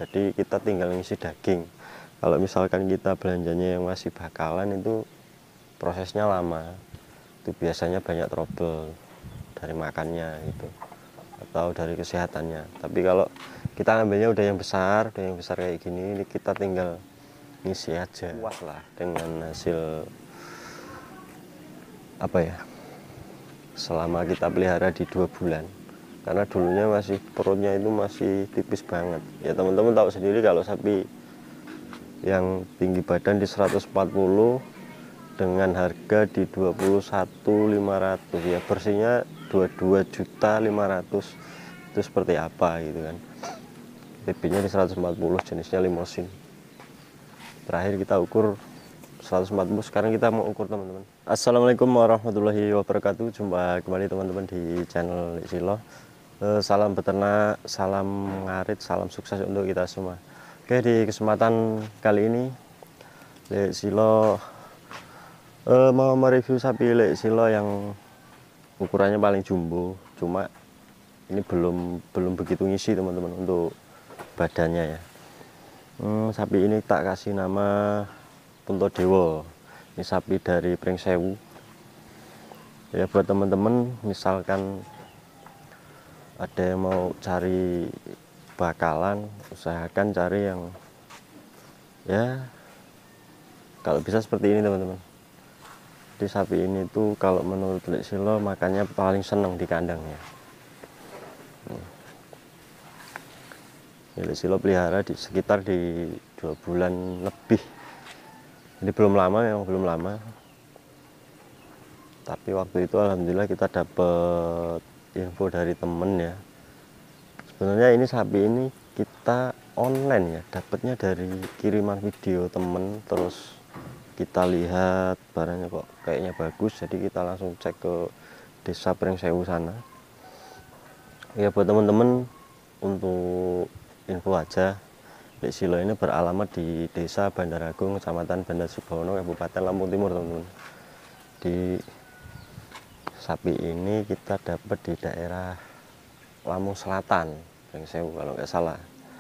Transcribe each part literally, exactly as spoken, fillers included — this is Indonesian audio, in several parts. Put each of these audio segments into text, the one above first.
jadi kita tinggal ngisi daging. Kalau misalkan kita belanjanya yang masih bakalan itu prosesnya lama, itu biasanya banyak trouble dari makannya itu atau dari kesehatannya. Tapi kalau kita ngambilnya udah yang besar, udah yang besar kayak gini, ini kita tinggal ngisi aja, puas lah dengan hasil apa ya, selama kita pelihara di dua bulan. Karena dulunya masih perutnya itu masih tipis banget ya, teman-teman tahu sendiri kalau sapi yang tinggi badan di seratus empat puluh dengan harga di dua puluh satu lima ratus ya, bersihnya dua puluh dua juta lima ratus, itu seperti apa gitu kan. T B-nya di seratus empat puluh, jenisnya limosin. Terakhir kita ukur seratus empat puluh, sekarang kita mau ukur teman-teman. Assalamualaikum warahmatullahi wabarakatuh. Jumpa kembali teman-teman di channel Lek Silo. Eh, salam beternak, salam ngarit, salam sukses untuk kita semua. Oke, di kesempatan kali ini Lek Silo eh, mau mereview sapi Lek Silo yang ukurannya paling jumbo. Cuma ini belum belum begitu ngisi teman-teman untuk badannya ya. Hmm, sapi ini tak kasih nama Puntodewo. Ini sapi dari Pringsewu. Ya buat teman-teman misalkan ada yang mau cari bakalan, usahakan cari yang ya kalau bisa seperti ini teman-teman. Jadi sapi ini tuh kalau menurut Lek Silo makannya paling seneng di kandangnya. Lek Silo pelihara di sekitar di dua bulan lebih. Jadi belum lama, memang belum lama. Tapi waktu itu alhamdulillah kita dapat info dari temen ya. Sebenarnya ini sapi ini kita online ya, dapatnya dari kiriman video temen, terus kita lihat barangnya kok kayaknya bagus, jadi kita langsung cek ke desa Pringsewu sana. Ya buat temen-temen untuk info aja, Lek Silo ini beralamat di desa Bandaragung, kecamatan Bandar Subono, Kabupaten Lampung Timur teman-teman. Di sapi ini kita dapat di daerah Lampung Selatan, Pringsewu kalau nggak salah.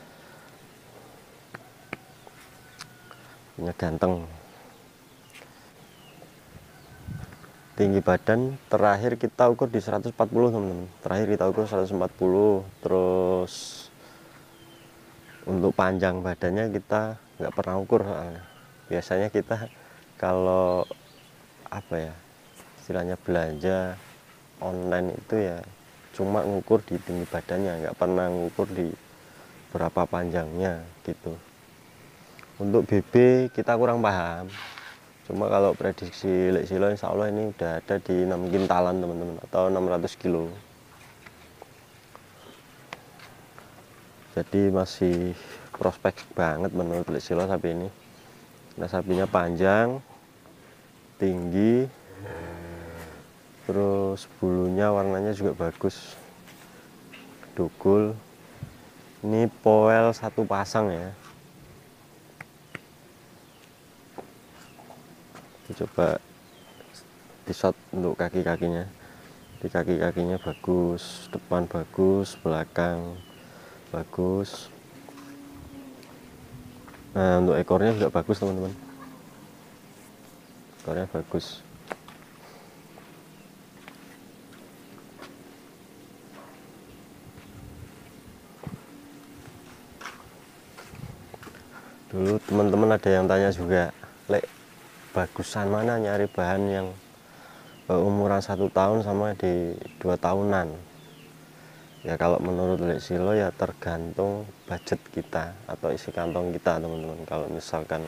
Punya ganteng, tinggi badan terakhir kita ukur di seratus empat puluh teman-teman. Terakhir kita ukur seratus empat puluh. Terus untuk panjang badannya kita nggak pernah ukur soalnya. Biasanya kita kalau apa ya, istilahnya belanja online itu ya cuma ngukur di tinggi badannya, nggak pernah ngukur di berapa panjangnya gitu. Untuk B B kita kurang paham, cuma kalau prediksi Lek Silo insya Allah ini udah ada di enam kintalan teman-teman, atau enam ratus kilo. Jadi masih prospek banget menurut Lek Silo sapi ini. Nah sapinya panjang, tinggi, terus bulunya warnanya juga bagus, dugul. Ini poel satu pasang ya. Coba di shot untuk kaki-kakinya. Di kaki-kakinya bagus, depan bagus, belakang bagus. Nah untuk ekornya juga bagus teman-teman, ekornya bagus. Dulu teman-teman ada yang tanya juga, Lek, bagusan mana nyari bahan yang umuran satu tahun sama di dua tahunan? Ya kalau menurut Lek Silo ya tergantung budget kita atau isi kantong kita teman-teman. Kalau misalkan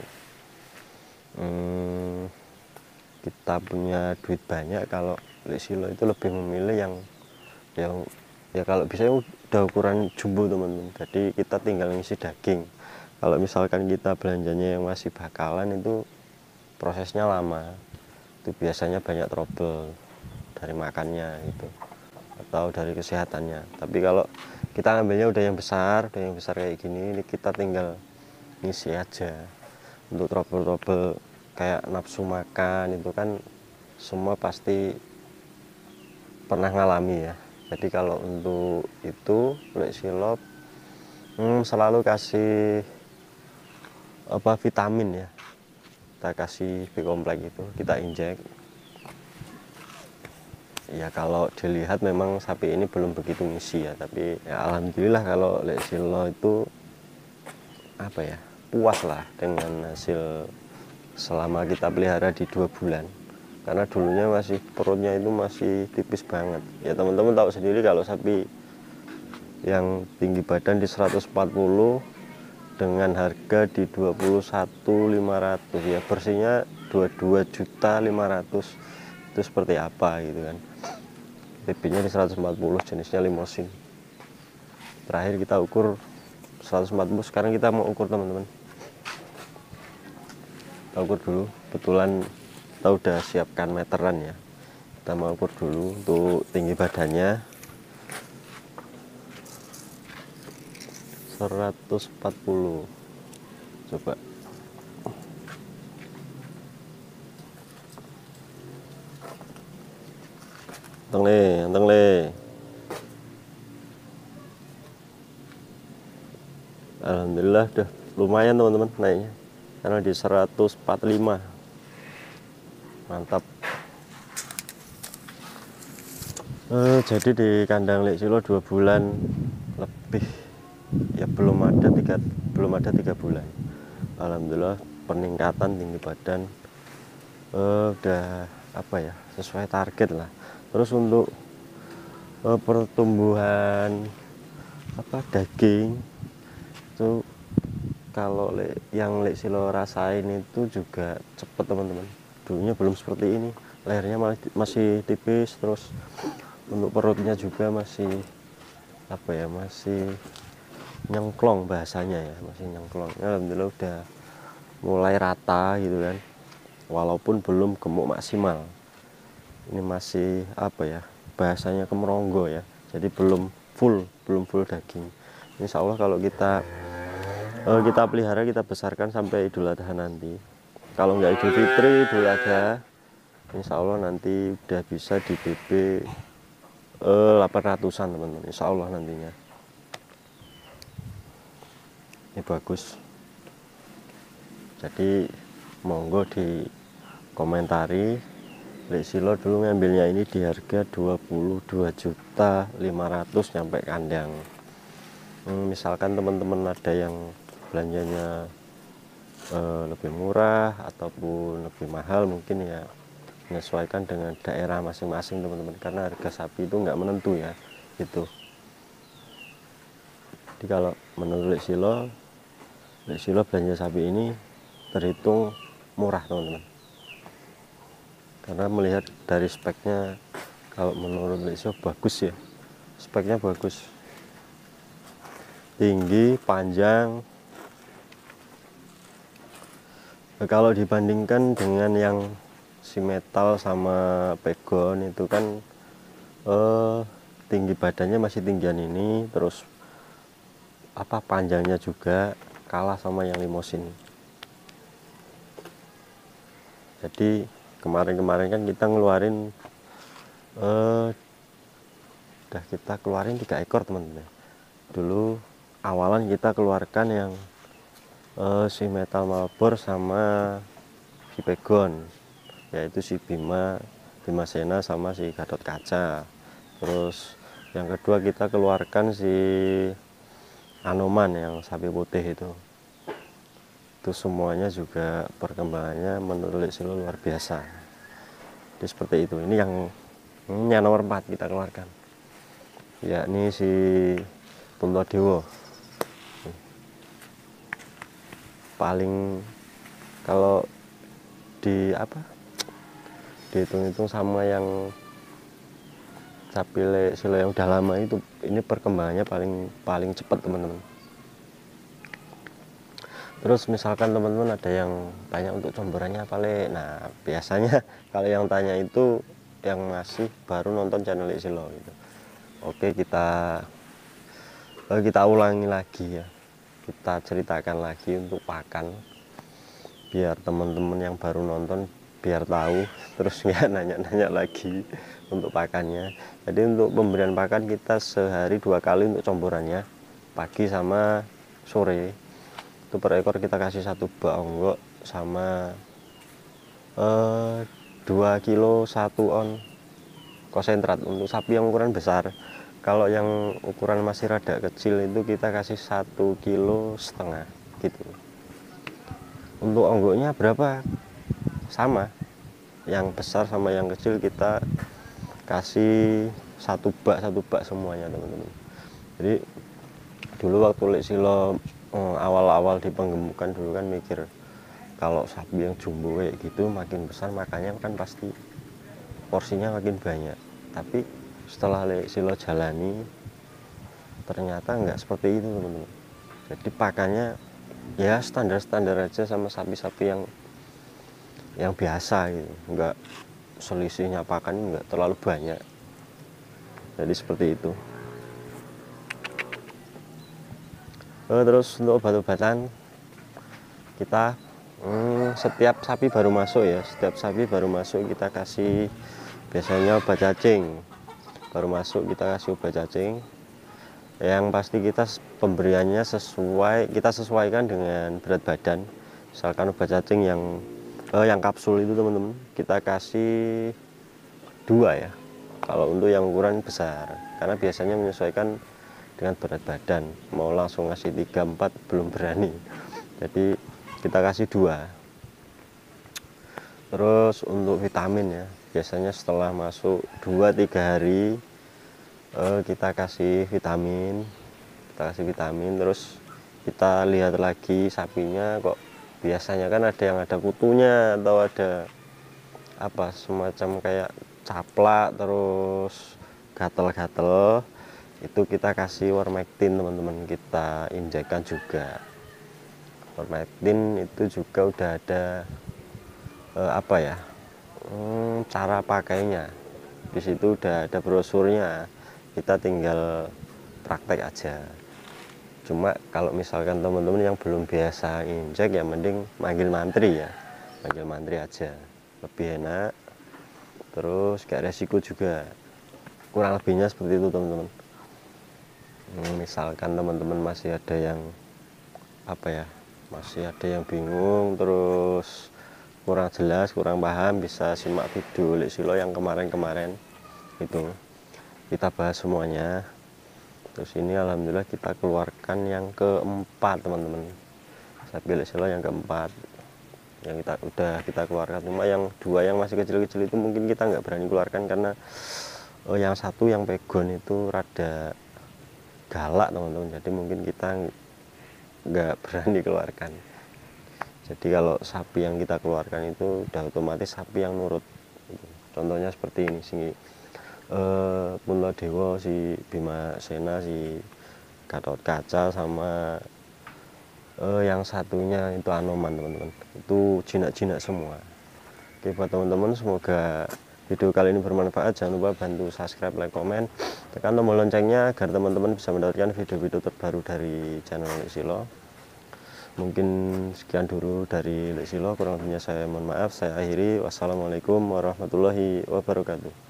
hmm, kita punya duit banyak, kalau Lek Silo itu lebih memilih yang yang ya kalau bisa udah ukuran jumbo teman-teman. Jadi kita tinggal ngisi daging. Kalau misalkan kita belanjanya yang masih bakalan itu prosesnya lama, itu biasanya banyak trouble dari makannya itu atau dari kesehatannya. Tapi kalau kita ngambilnya udah yang besar, udah yang besar kayak gini, ini kita tinggal ngisi aja. Untuk trouble-trouble kayak nafsu makan itu kan semua pasti pernah ngalami ya. Jadi kalau untuk itu Lek Silo hmm, selalu kasih apa vitamin ya, kita kasih B kompleks itu kita injek. Ya kalau dilihat memang sapi ini belum begitu ngisi ya, tapi ya alhamdulillah kalau Lek Silo itu apa ya, puas lah dengan hasil selama kita pelihara di dua bulan. Karena dulunya masih perutnya itu masih tipis banget ya, teman-teman tahu sendiri kalau sapi yang tinggi badan di seratus empat puluh dengan harga di dua puluh satu lima ratus ya, bersihnya dua puluh dua juta lima ratus, itu seperti apa gitu kan. T B-nya di seratus empat puluh, jenisnya limosin. Terakhir kita ukur seratus empat puluh, sekarang kita mau ukur teman-teman. Kita ukur dulu, kebetulan kita udah siapkan meteran ya. Kita mau ukur dulu untuk tinggi badannya. seratus empat puluh. Coba. Anteng le, anteng le. Alhamdulillah udah lumayan teman-teman naiknya, karena di seratus empat puluh lima. Mantap. Eh, jadi di kandang Lek Silo dua bulan lebih ya, belum ada tiga belum ada tiga bulan. Alhamdulillah peningkatan tinggi badan eh, udah apa ya, sesuai target lah. Terus untuk eh, pertumbuhan apa daging itu, kalau le, yang Lek Silo rasain itu juga cepet teman-teman. Dulunya belum seperti ini, lehernya masih tipis, terus untuk perutnya juga masih apa ya, masih nyengklong bahasanya ya, masih nyengklong. Alhamdulillah udah mulai rata gitu kan, walaupun belum gemuk maksimal. Ini masih apa ya, bahasanya kemeronggo ya, jadi belum full belum full daging. Insya Allah kalau kita eh, kita pelihara, kita besarkan sampai Idul Adha nanti, kalau nggak Idul Fitri, Idul Adha, insya Allah nanti udah bisa di B B eh, delapan ratusan teman-teman, insya Allah nantinya. Ini bagus, jadi monggo di komentari. Lek Silo dulu ngambilnya ini di harga dua puluh dua juta lima ratus nyampe kandang. hmm, misalkan teman-teman ada yang belanjanya eh, lebih murah ataupun lebih mahal, mungkin ya menyesuaikan dengan daerah masing-masing teman-teman, karena harga sapi itu nggak menentu ya gitu. Jadi kalau menurut Lek Silo, Lek Silo belanja sapi ini terhitung murah teman-teman, karena melihat dari speknya, kalau menurut Lek Silo bagus ya, speknya bagus, tinggi, panjang. Kalau dibandingkan dengan yang si metal sama pegon itu kan eh, tinggi badannya masih tinggian ini, terus apa panjangnya juga kalah sama yang limosin. Jadi kemarin-kemarin kan kita ngeluarin eh, udah kita keluarin tiga ekor teman-teman. Dulu awalan kita keluarkan yang eh, si metal Malbor sama si pegon, yaitu si Bima Bima Sena sama si Gatot Kaca. Terus yang kedua kita keluarkan si Anoman yang sapi putih itu. Itu semuanya juga perkembangannya menurut Lek Silo luar biasa. Jadi seperti itu. Ini yang ini yang nomor empat kita keluarkan, yakni si Puntadewa. Paling kalau di apa dihitung-hitung sama yang sapi Lek Silo yang udah lama itu, ini perkembangannya paling paling cepat teman-teman. Terus misalkan teman-teman ada yang tanya untuk comborannya apa Le, nah biasanya kalau yang tanya itu yang masih baru nonton channel Lek Silo gitu. Oke, kita kita ulangi lagi ya, kita ceritakan lagi untuk pakan, biar teman-teman yang baru nonton biar tahu, terus nggak nanya-nanya lagi untuk pakannya. Jadi untuk pemberian pakan kita sehari dua kali untuk comborannya. pagi sama sore. Itu per ekor kita kasih satu bak onggok sama eh, dua kilo satu on konsentrat untuk sapi yang ukuran besar. Kalau yang ukuran masih rada kecil itu kita kasih satu kilo setengah gitu. Untuk onggoknya berapa? Sama, yang besar sama yang kecil kita kasih satu bak satu bak semuanya teman-teman. Jadi dulu waktu Lek Silo eh, awal-awal di penggemukan dulu kan mikir kalau sapi yang jumbo kayak gitu makin besar makanya kan pasti porsinya makin banyak. Tapi setelah Lek Silo jalani ternyata nggak seperti itu teman-teman. Jadi pakannya ya standar-standar aja sama sapi-sapi yang yang biasa gitu, nggak selisihnya pakan nggak terlalu banyak. Jadi seperti itu. Oh, terus untuk obat-obatan kita hmm, setiap sapi baru masuk ya, setiap sapi baru masuk kita kasih biasanya obat cacing. Baru masuk kita kasih obat cacing. Yang pasti kita pemberiannya sesuai, kita sesuaikan dengan berat badan. Misalkan obat cacing yang eh, yang kapsul itu teman-teman kita kasih dua ya. Kalau untuk yang ukuran besar, karena biasanya menyesuaikan dengan berat badan. Mau langsung ngasih tiga empat belum berani. Jadi kita kasih dua. Terus untuk vitamin ya, biasanya setelah masuk dua tiga hari eh, kita kasih vitamin. Kita kasih vitamin terus kita lihat lagi sapinya kok biasanya kan ada yang ada kutunya atau ada apa semacam kayak caplak terus gatel-gatel, itu kita kasih Wormectin teman-teman, kita injekkan juga. Wormectin itu juga udah ada eh, apa ya hmm, cara pakainya di situ, udah ada brosurnya, kita tinggal praktek aja. Cuma kalau misalkan teman-teman yang belum biasa injek ya mending manggil mantri ya, manggil mantri aja lebih enak. Terus gak resiko juga, kurang lebihnya seperti itu teman-teman. Hmm, misalkan teman-teman masih ada yang apa ya, masih ada yang bingung terus kurang jelas kurang paham, bisa simak video Lek Silo yang kemarin-kemarin itu kita bahas semuanya. Terus ini alhamdulillah kita keluarkan yang keempat teman-teman, sapi Lek Silo yang keempat yang kita udah kita keluarkan. Cuma yang dua yang masih kecil-kecil itu mungkin kita nggak berani keluarkan karena oh, yang satu yang pegon itu rada galak teman-teman, jadi mungkin kita nggak berani keluarkan. Jadi kalau sapi yang kita keluarkan itu udah otomatis sapi yang nurut. Contohnya seperti ini sih, eh, Punta Dewa, si Bima Sena, si Gatot Kaca sama eh, yang satunya itu Anoman teman-teman, itu jinak-jinak semua. Oke, buat teman-teman semoga video kali ini bermanfaat. Jangan lupa bantu subscribe, like, komen, tekan tombol loncengnya agar teman-teman bisa mendapatkan video-video terbaru dari channel Lek Silo. Mungkin sekian dulu dari Lek Silo, kurang lebihnya saya mohon maaf. Saya akhiri, wassalamualaikum warahmatullahi wabarakatuh.